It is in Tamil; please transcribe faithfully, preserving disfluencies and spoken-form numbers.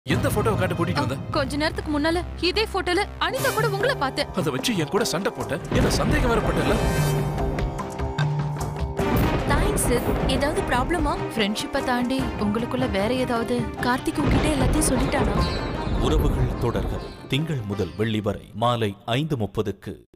எந்த போட்டோவை காட்ட கூட்டிட்டு வந்த? கொஞ்ச நேரத்துக்கு முன்னால இதே போட்டோல அனிதா கூட உங்களை பார்த்தேன். அத வச்சு என் கூட சண்டை போட்ட, என்ன சந்தேகம் வரப்பட்டல? தேங்க்ஸ். ஏதாவது ப்ராப்ளமா? ஃப்ரெண்ட்ஷிப்பை தாண்டி உங்களுக்குள்ள வேற ஏதாவது? கார்த்திக் உங்ககிட்ட எல்லாத்தையும் சொல்லிட்டானா? உறவுகள் தொடர்கள் திங்கள் முதல் வெள்ளி வரை மாலை ஐந்து முப்பதுக்கு.